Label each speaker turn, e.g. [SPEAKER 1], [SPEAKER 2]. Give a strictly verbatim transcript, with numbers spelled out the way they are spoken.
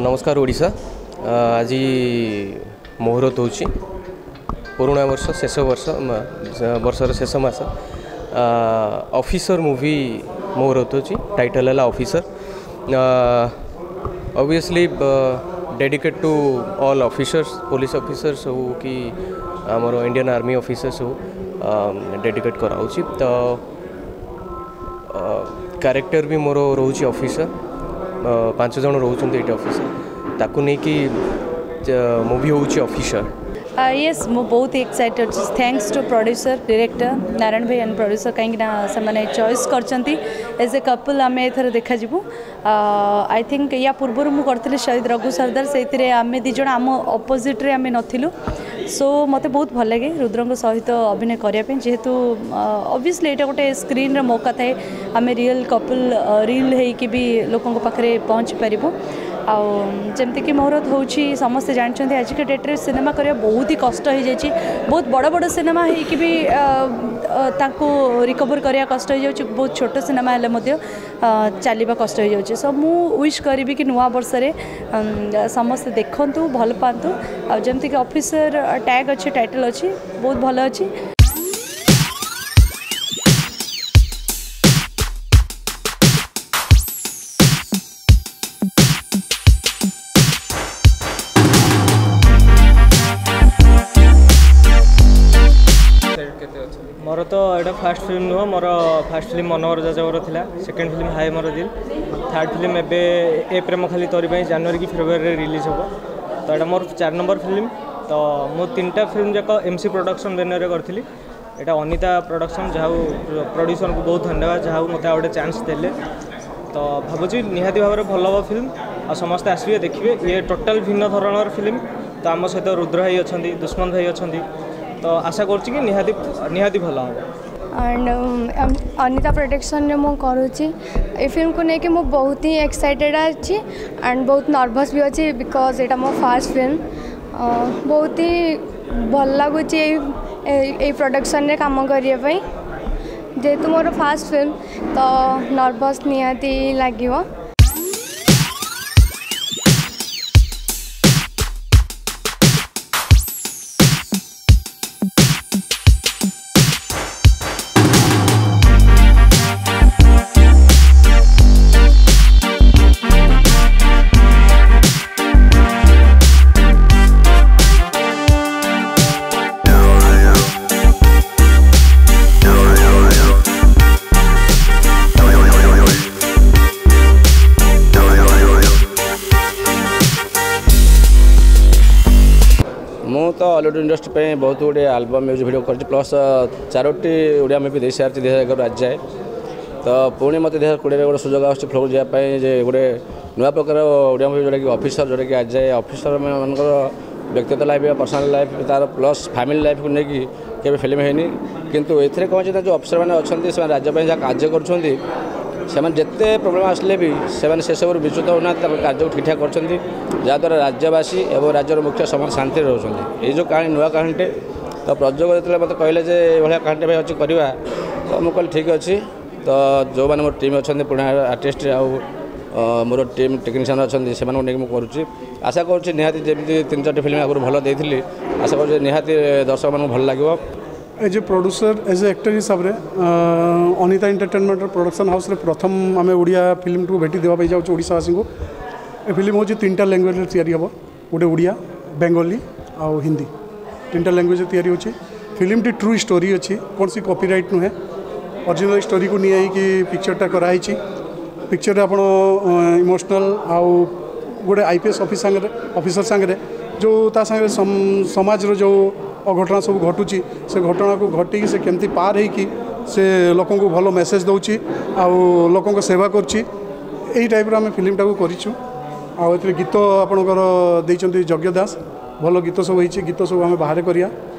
[SPEAKER 1] नमस्कार ओडिशा आज मुहूर्त होची पुराणा वर्ष शेष वर्ष वर्षर शेष मास ऑफिसर मूवी मुहूर्त होची टाइटल है officer obviously dedicate to all officers police officers हो कि आमर इंडियन आर्मी ऑफिसर्स हो डेडिकेट कराऊची तो कैरेक्टर भी मोर रोची ऑफिसर पांच जन रोचंती ये ऑफिसर ताकू नहीं कि मूवी होची ऑफिसर
[SPEAKER 2] यस मु बहुत excited thanks to producer director Narayan भाई एंड प्रोड्यूसर कहीं से मैंने चॉइस करचंती एज ए कपल आम एथर देखा जीवु आई थिंक या पूर्व मु करथिले शहीद रघु सरदार से आम दिज आम अपोजिट रे आम नथिलु सो मते बहुत भल लगे रुद्र सहित अभिनय करने जेहेतु ऑब्वियसली यहाँ गोटे स्क्रीन मौका थाए आम रियल कपल रियल होगी भी लोकों पाखे पहुँची पारू आमती कि मुहूर्त होची समस्ते जानते आज के डेट्रे सिनेमा करने बहुत ही कष्ट हो जाए बहुत बड़ बड़ सिनेमा होगी भी ताको रिकवर करने कष्ट हो जाए बहुत छोट सिनेमा हेल्ले चलवा कष्ट हो जाए सो मु विश करी कि नुआ वर्ष समस्ते देखु भल पातु आमती कि ऑफिसर टैग अच्छे टाइटल अच्छी बहुत भल अच्छी
[SPEAKER 3] मोर तो यहाँ फास्ट फिल्म नुह मोर फास्ट फिल्म मनोहर जाजवर था सेकेंड फिल्म हाय मोर दिल थर्ड फिल्म एबे ए प्रेम खाली तोरी जनवरी कि फेब्रुआरी रिलीज हो तो यहाँ मोर चार नंबर फिल्म तो मु तीन टा फिल्म जाक एमसी प्रोडक्शन बैनर करी यहाँ अनिता प्रोडक्शन जहाँ प्रोड्यूसर को बहुत धन्यवाद जहाँ मत गोटे चान्स देले तो भावुँ निहाती भाव में भल हम फिल्म आ समस्ते आसवे देखिए ये टोटाल भिन्न धरणर फिल्म तो आम सहित रुद्र भाई अच्छा दुष्मन भाई अच्छा तो आशा कर निहाती निहाती भल हम
[SPEAKER 4] एंड अनिता प्रोडक्शन में मुझे करुँची ये फिल्म को लेकिन मुझे बहुत ही एक्साइटेड अच्छी एंड बहुत नर्भस भी अच्छी बिकज यहाँ मो फास्ट फिल्म बहुत ही भल लगुच प्रोडक्शन रे काम करने जेहेतु मोर फास्ट फिल्म तो नर्भस निहाती लगे
[SPEAKER 5] मु तो हॉलीवुड इंडस्ट्री पे बहुत गुटे एल्बम म्यूजिक वीडियो कर प्लस चारोटी ओडिया मूवी दे सारी दुई हजार आज जाए तो पुणी मत दुई हजार कोड़े गोटे सुजोग आस फ्लोर जावाई गोटे नुआ प्रकार ओडिया मूवी जोटा कि ऑफिसर जोटा कि आज जाए ऑफिसर मान व्यक्तिगत लाइफ या पर्सनल लाइफ तार प्लस फैमिली लाइफ को लेकिन केवल फिल्म है किंतु ए कौन जो अफिसर मैंने अच्छा राज्य जहाँ कार्य कर जिते प्रोब्लेम आसले भी से सब विच्युत होना कार्य ठीक ठाक कर जहाँद्वारा राज्यवासी और राज्यर मुख्य समस्त शांति रोचे ये जो कहानी नुआ कहानीटे तो प्रयोजक जो मत कहले भाया कहानी भाई अच्छी करवा तो मुझे कहली ठीक अच्छे तो जो मैंने मोर टीम अच्छा पुणा आर्टिस्ट आउ मोर टीम टेक्नीशियन अच्छा से मुझे आशा करुँच निहाती जमी तीन चार फिल्म आगुरी भल देती आशा कर निहाती दर्शक मानक भल लगे
[SPEAKER 6] as a producer as a actor हिसाब से अनिता एंटरटेनमेंट प्रोडक्शन हाउस रे प्रथम आम ओडिया फिल्म को भेटी देवाई जाऊँ ओडिशावासी को ए फिल्म हूँ तीन टा लैंग्वेज तैयारी हम गोटे ओडिया बेंगली आउ हिंदी तीन टा लैंग्वेज तैयारी होची फिल्म टी ट्रू स्टोरी अच्छी कौन सी कॉपीराइट नुहे ओरिजिनल स्टोरी को नहीं कि पिक्चरटा कराई पिक्चर आप इमोशनल आउ गोटे आईपीएस ऑफिसर ऑफिसर सांगे जो ता सांगे समाज रो जो अघटना सब घटुची से घटना को घटिकी से केमती पार होगी से लोकों को भल मेसेज दौची आउ लोकों को सेवा करची यही टाइप आम फिल्मटा को करूँ आ गीत आपणकर यज्ञ दास भल गीत सब होती गीत सब आम बाहर करिया।